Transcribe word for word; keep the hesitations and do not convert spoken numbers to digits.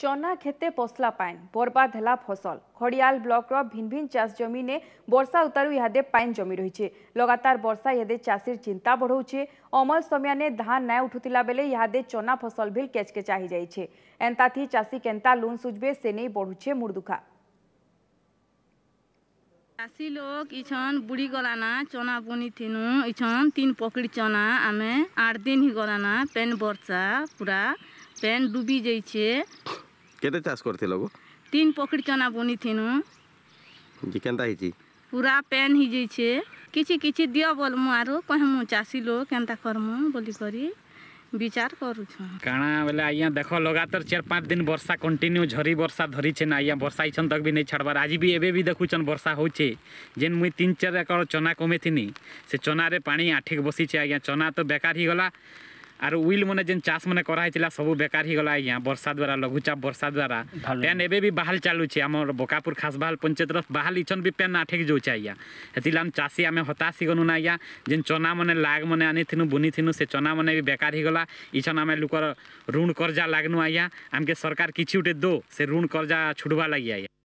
चना खेते पसला पाइन बर्बाद है फसल। खड़ियाल ब्लॉक रो भिन्न भिन्न चाष जमी ने वर्षा उतारू इहादे पाइन जमी रही। लगातार वर्षा इहादे चाषीर चिंता बढ़ाऊे। अमल समय ने धान नाय उठुतिला बेले इहादे चना फसल भी केचकेचा ही जाइछे। एंता थी चाषी केंता लोन सुझबे से नहीं बढ़ुछे मुर्दुखा। चाषी लोग इछन बुढ़ी गलाना चना बुनी थिनु इछन तीन पकड़ी चना आमे आठ दिन ही गलाना पेन वर्षा पूरा पेन डूबी जाइछे। केते चाष करथे लोग तीन पकड़ी चना बुनी थिनु जी केंता हिची पूरा पेन ही जाइछे। किछि किछि दियो बोल मु आरो कहमु चाषी लोग केंता करमु बोली करी विचार करू छ। काना बेले आइया देखो लगातार चार पाँच दिन वर्षा कंटिन्यू झरी वर्षा धरी छे ना आइया वर्षा इछन तक भी नहीं छड़बार। आज भी एबे भी देखु छन वर्षा होचे जेन मुई तीन चार एकड़ चना कमे थिनी से चना रे पानी आठिक बसी छे। आइया चना तो बेकार ही गला आर उइल मने जेन चाष मने करा हितला सब बेकार ही गला। आइया वर्षा द्वारा लघुचाप वर्षा द्वारा पेन एबे भी बहाल चालू छे। हमर बोकापुर खास बहाल पंचायत रफ बहाल इछन भी पेन आठिक जो छे। आइया हेतिलाम चाषी आमे हताशी गनु ना। आइया जेन चना मने लाग मने आनी थिनु बुनी थिनु से चना मने भी बेकार ही गला। इछन आमे लुकर ऋण कर्जा लागनु। आइया आमके सरकार किछि उठे दो से ऋण कर्जा छुड़वा लागि। आइया